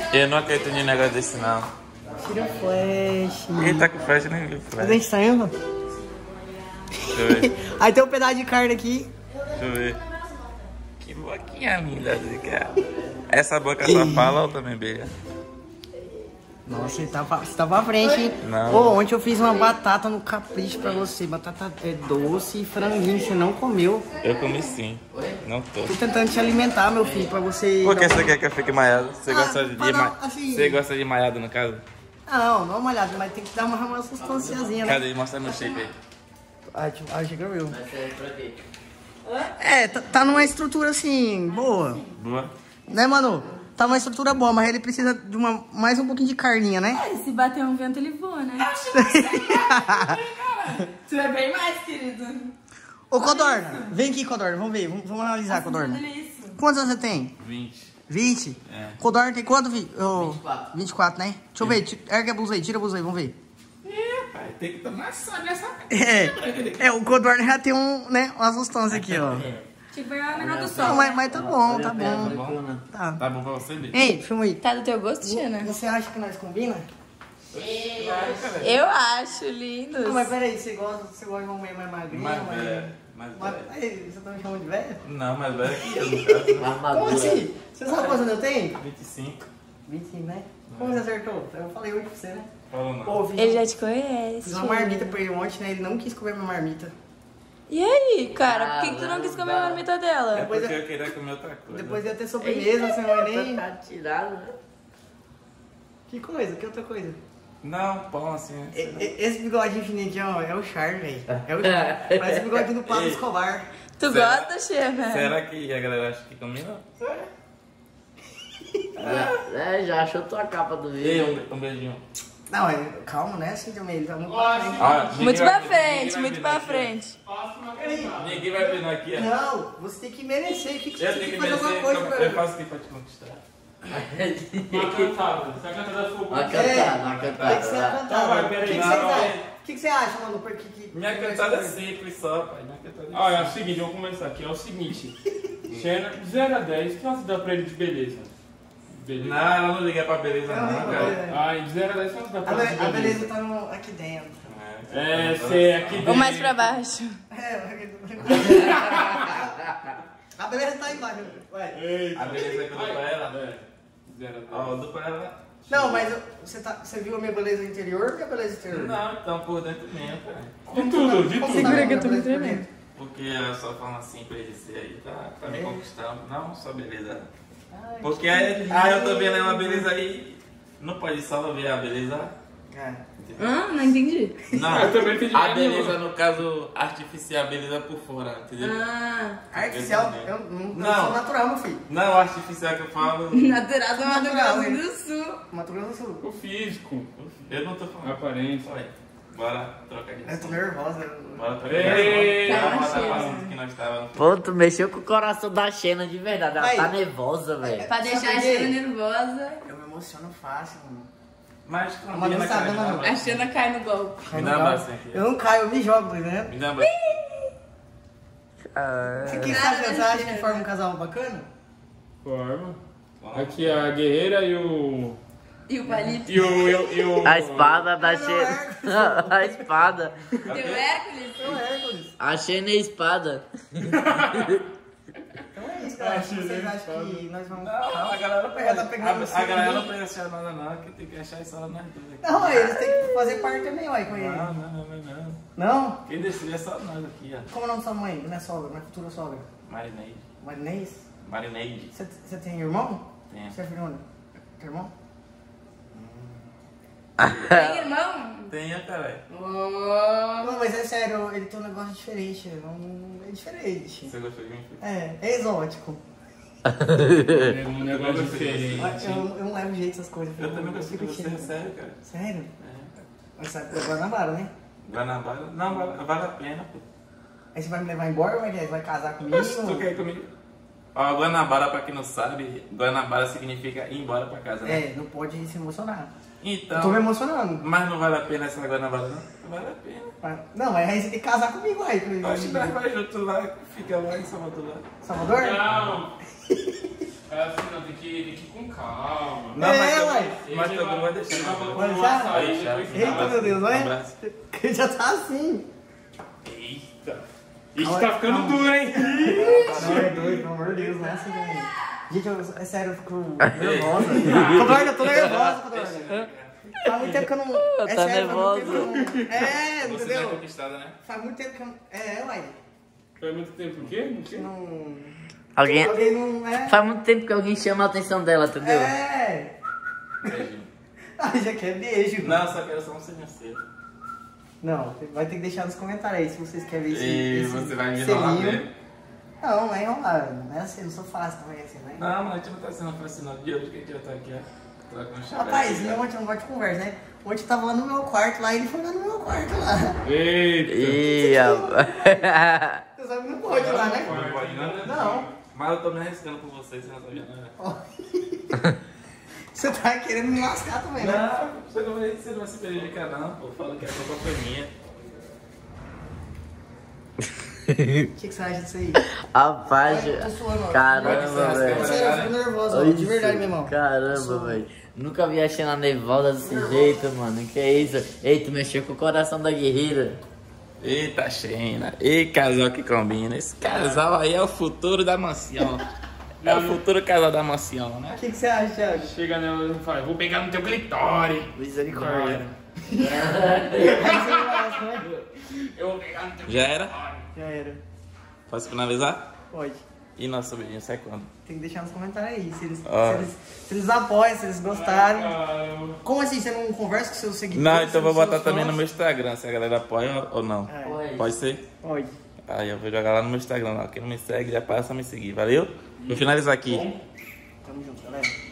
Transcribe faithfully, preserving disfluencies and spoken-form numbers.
Eu não acredito em negócio desse, não. Tira flash. Ele tá com flash, nem viu flash. A gente tá indo? Deixa eu ver. Aí tem um pedaço de carne aqui. Deixa eu ver. Que boquinha linda, cara. Essa boca só fala ou também beija? Nossa, você tá, pra, você tá pra frente, hein? Não. Ô, ontem eu fiz uma batata no capricho pra você. Batata é doce e franguinho, você não comeu. Eu comi sim. Não tô. Tô tentando te alimentar, meu filho, pra você... Por que você quer que eu fique maiado? Você Ah, gosta de, pra ma... não, assim- Você gosta de maiado, no caso? Não, não uma olhada, mas tem que dar uma, uma substanciazinha, né? Cadê? Mostra meu shape aí. Ah, tipo, ah, chega eu. É, tá, tá numa estrutura assim, boa. Boa. Né, mano? Tá uma estrutura boa, mas ele precisa de uma, mais um pouquinho de carninha, né? É, se bater um vento, ele voa, né? Tu é bem mais, querido. Ô, Codorna, vem aqui, Codorna, vamos ver, vamos, vamos analisar, Codorna. Olha isso. Quantos anos você tem? vinte. vinte? É. Codorna tem quanto, Vi? Oh, vinte e quatro. vinte e quatro, né? Deixa eu ver, ti- ergue a blusa aí, tira a blusa aí, vamos ver. Ih, pai, tem que tomar só nessa... É, é, o Codorna já tem um, né, uma substância aqui, ó. Tipo, é a menor do Não, sol. mas, mas tá bom, tá bom. bom. Tá. Tá bom pra você, Bi? Ei, filma aí. Tá do teu gosto, Tina? Você acha que nós combina? Eu acho lindos. Não, mas peraí, você gosta, você gosta de uma mulher mais magrinha? Mais mais- velha. Mais Mas, velha. aí, você tá me chamando de velha? Não, mais velha que eu, no caso. Uma armadura. Como assim? Você sabe quantos anos eu tenho? vinte e cinco. vinte e cinco, né? Como você acertou? Eu falei oito pra você, né? Falou não. Pô, fiz, Ele já te conhece. fiz uma marmita pra ele ontem, né? Ele não quis comer minha marmita. E aí, cara? Por que, que tu não quis comer a marmita É dela? porque eu queria comer outra coisa. Depois ia ter sobremesa, você não vai nem... Tá tirado, né? Que coisa? Que outra coisa? Não, pão assim. E- e- Esse bigodinho fininho é o Char, velho. É o Char. Parece o bigodinho do Pablo Ei. Escobar. Tu Será? gosta, Xena? Será que a galera acha que combina? É, já achou tua capa do Ei, vídeo. um, um beijinho. Não, é, calma, né? Assim também, ele tá muito pra frente. Ah, ninguém Muito vai- pra ninguém frente, vai muito vir pra aqui, ó. frente. Ninguém vai vir aqui, ó. Não, você tem que merecer. O que, que Eu você tenho tem que que fazer alguma coisa merecer. pra Eu mim? faço o que pra te conquistar. Uma cantada. Se a cantada for Uma boa. cantada, uma Tem que ser cantada. cantada. Tá, vai, O que, peraí, que não, vocês não, acham? é. O que, que você acha, mano? Por que, que, Minha que cantada é vai ser- simples só, pai. Minha cantada é Ah, é o simples. seguinte, eu vou começar aqui. É o seguinte. Xena, de zero a dez, o que você dá pra ele de beleza? Beleza. Não, ela não liga pra beleza, Não, não, não, cara. é. Ah, de zero a dez, o que você dá A, pra ele de be- a beleza? beleza tá no, aqui dentro. É, você aqui dentro. Ou mais pra baixo. É, a beleza tá aí embaixo. Vai. Eita. A beleza que eu dou pra ela? É, zero a dez. Ó, eu dou pra ela. Não, mas eu- você, tá, você viu a minha beleza interior ou a minha beleza exterior? Não, então por dentro mesmo, cara. De tudo, de Como tudo. tá Segura a que eu tô minha me beleza por tremendo. dentro? Porque ela só fala assim pra ele ser aí, tá, tá me É. conquistando. Não, só beleza. Ai, Porque que aí, lindo. aí eu tô vendo uma beleza aí. Não pode só ver a beleza. É. Ah, não entendi. Não, Eu também entendi a mais beleza, nenhuma. no caso, artificial, a beleza por fora, entendeu? Ah, Artificial, eu não, não Não. sou natural, meu filho. Não, artificial que eu falo, natural do Mato Natural, Grosso hein? do Sul. Mato Grosso do Sul. O físico, eu não tô a falando. aparência. Olha, bora trocar de Eu tô assunto. nervosa. Bora trocar de Ei, assunto. tá Bora cheio, voltar pro né? assunto que nós estávamos. Pô, tu mexeu com o coração da Xena de verdade. Ela Aí. tá nervosa, velho. Pra deixar a Sabe por quê? Xena nervosa. Eu me emociono fácil, mano. Mas Mas combina, não sabe, cara, né, me dá mano? um A abraço. Xena cai no golpe. Me dá um abraço aqui. Eu não caio, eu me jogo, tá vendo? Me dá um abraço. Você que sabe, você acha que forma um casal bacana? Forma. Aqui a guerreira e o. E o palito. E o. E o, e o A espada da Não, Xena. A espada. Teu Hércules. Eu Hércules. A Xena é espada. Então é isso, galera. Vocês acham que nós vamos... Não, a galera não Ela tá pode. pegando A, o a galera não sangue. pode achar nada, não, que tem que achar isso lá nós dois aqui. Não, eles têm que fazer parte também, ué, com ele. Não, não, não, não, não. Não? Quem decide é só nós aqui, ó. Como é o nome da sua mãe? Minha sogra, minha futura sogra. Marineide. Marinês? Marineide. Você, você tem irmão? Tem. Você é filho único? Tem irmão? Tem irmão? Tenha, caralho. Oh. Não, mas é sério, ele tem um negócio diferente. Não, é diferente. Você gostou de mim? filho? É, é exótico. É um negócio diferente. Eu, eu não levo jeito essas coisas. Eu também gostei de fico você, tímido. sério, cara. Sério? É. Mas sabe que é Guanabara, né? Guanabara? Não, vale, vale a pena, pô. Aí você vai me levar embora, mas vai casar comigo? Tu quer ir comigo? Ó, Guanabara, pra quem não sabe, Guanabara significa ir embora pra casa, né? É, não pode se emocionar. Então. Eu tô me emocionando. Mas não vale a pena essa Guanabara, não? Não vale a pena. Mas- Não, mas aí você tem que casar comigo aí. comigo. Acho que nós vai junto lá, fica lá em Salvador lá. Salvador? Não. É assim, não, tem que, tem que ir com calma. Não, É, mas eu vai. Mas todo mundo vai deixar. Vai deixar? Eita, meu Deus, Um olha. abraço. Que já tá assim. Eita. Ixi, tá ficando duro, hein? Não, é doido, pelo amor de Deus, não é assim, velho. Gente, eu, é sério, eu fico nervosa. Codorna, eu tô nervosa, Codorna. Faz muito tempo que eu não... É Tá sério, faz muito nervosa. tempo que eu não... É, Você não é entendeu? conquistada, né? Faz muito tempo que eu não... É, uai. Faz muito tempo o quê? O quê? Não... Alguém... Alguém não... É... Faz muito tempo que alguém chama a atenção dela, entendeu? É... Beijo. Ai, já quer beijo. Não, só quero só um selinho. Não, vai ter que deixar nos comentários aí se vocês querem ver esse, E esse você vai me enrolar selinho. mesmo. Não, não é enrolar. Não é assim, não sou fácil também assim, né? Não, mas a gente não tá sendo fascinado de hoje que a gente já tá aqui, ó. Trocando chave. Rapaz, e ontem eu não gosto de conversa, né? Ontem eu tava lá no meu quarto, lá e ele foi lá no meu quarto lá. Eita. Ih, rapaz. Você sabe que não pode ir lá, né? Não pode não? Não. Mas eu tô me arriscando por vocês, você não sabia nada. Você tá querendo me lascar também, né? Não, você não vai, você não vai se prejudicar não, pô. Fala que a culpa foi minha. O que, que você acha disso aí? Rapaz, Ai, eu tô suando, ó. caramba, velho. Sério, eu fico nervosa, ó, Olha de verdade, isso, meu irmão. Caramba, velho. Nunca vi a Xena nervosa desse jeito, mano. Que é isso? Ei, tu mexeu com o coração da guerreira. Eita, Xena. E casal que combina. Esse casal aí é o futuro da mansão. É o futuro casal da mansão, né? O que, que você acha, Thiago? Chega nela e fala, vou pegar no teu clitóris. Misericórdia. Eu vou pegar no teu Já era? Já era. Posso finalizar? Pode. E nosso beijinho sai quando? Tem que deixar nos comentários aí. Se eles, Ó. se eles, se eles apoiam, se eles gostarem. Caramba. Como assim? Você não conversa com seus seguidores? Não, então eu vou com seus botar também no fãs? meu Instagram, se a galera apoia ou não. É, Oi. Pode ser? pode. Aí eu vou jogar lá no meu Instagram lá. Quem não me segue já passa a me seguir, valeu? Vou finalizar aqui. Tamo junto, galera.